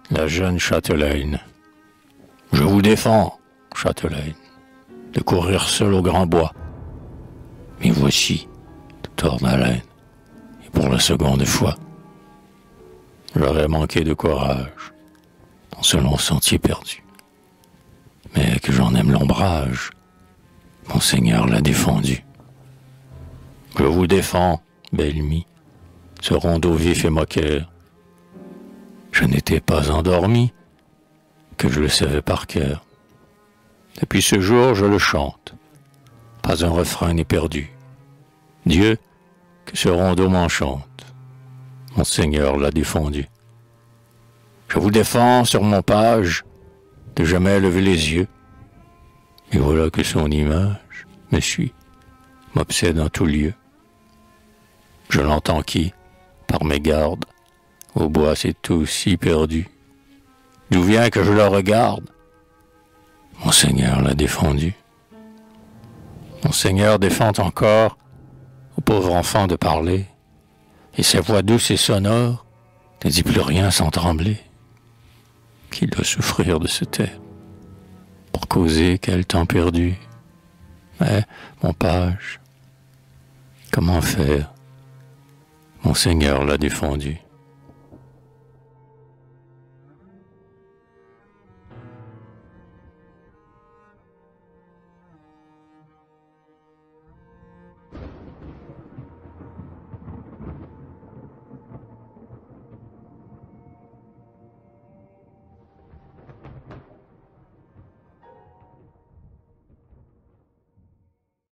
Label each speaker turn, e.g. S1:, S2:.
S1: La jeune châtelaine. Je vous défends, châtelaine, de courir seul au grand bois. Mais voici, tout hors d'haleine, et pour la seconde fois, j'aurais manqué de courage dans ce long sentier perdu. Mais que j'en aime l'ombrage, mon Seigneur l'a défendu. Je vous défends, belle mie, ce rondeau vif et moqueur. Je n'étais pas endormi, que je le savais par cœur. Depuis ce jour, je le chante, pas un refrain n'est perdu. Dieu, que ce rondeau m'enchante, mon Seigneur l'a défendu. Je vous défends sur mon page, de jamais lever les yeux. Et voilà que son image me suit, m'obsède en tout lieu. Je l'entends qui, par mes gardes, au bois c'est tout si perdu. D'où vient que je le regarde? Mon Seigneur l'a défendu. Mon Seigneur défend encore au pauvre enfant de parler, et sa voix douce et sonore ne dit plus rien sans trembler. Qui doit souffrir de se taire pour causer quel temps perdu? Mais, mon page, comment faire? Mon Seigneur l'a défendu.